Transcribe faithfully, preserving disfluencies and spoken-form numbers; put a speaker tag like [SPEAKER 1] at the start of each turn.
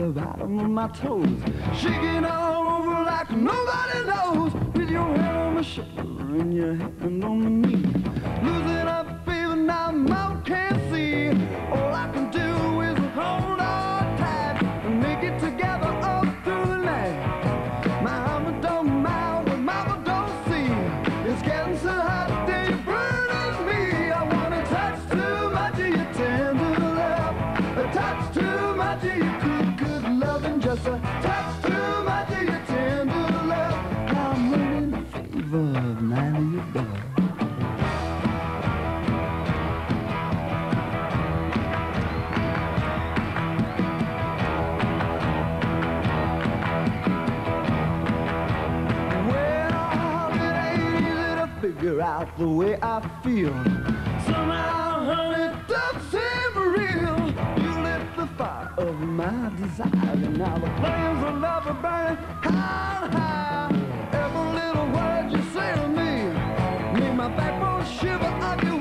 [SPEAKER 1] the bottom of my toes, shaking all over like nobody knows, with your head on my shoulder and your hand on my knee, losing up fever now mouth can't see. All I can do is hold on tight and make it together all through the night. Mama don't mind what mama don't see, it's getting so hot that you're burning me. I wanna touch too much of your tender love, a touch too much of your good, good loving, just a touch too much of your tender love. I'm running the favor of nine of your love. Figure out the way I feel. Somehow, honey, it does seem real. You lit the fire of my desire, and now the flames of love are burning high and high. Every little word you say to me make my backbone shiver. I